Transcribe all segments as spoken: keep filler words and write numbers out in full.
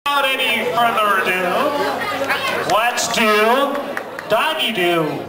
Without any further ado, let's do doggy do.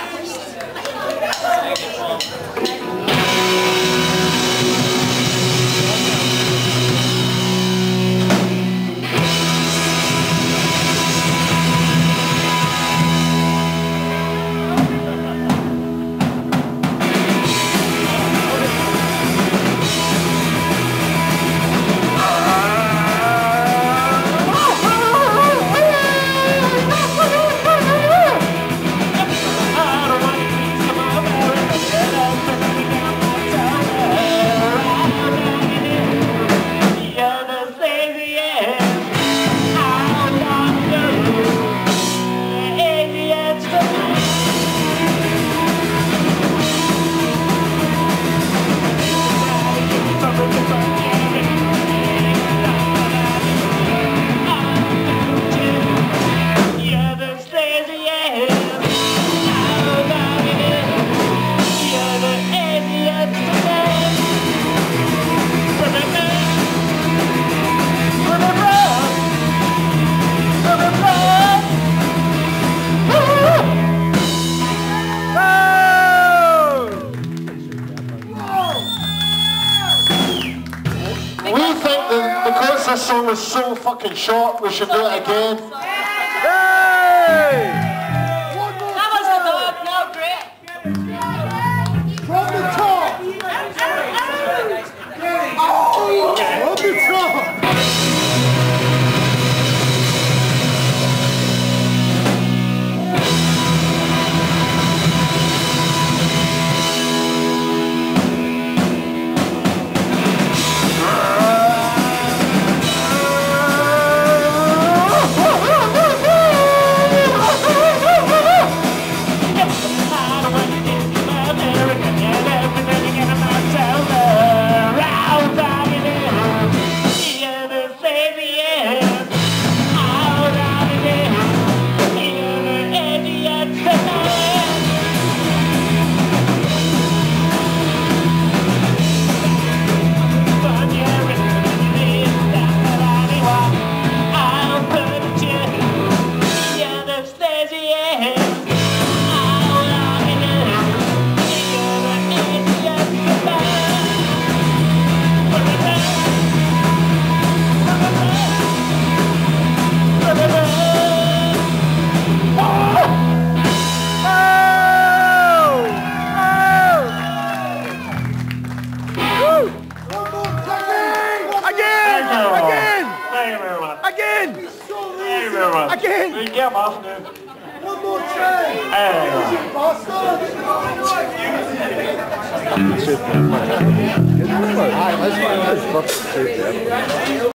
This song was so fucking short, we should do it again. Hey! That was the dog, no, great. From the top! Oh! From the top! Again! Again! We get off now. One more try! Hey. Alright, let's find out.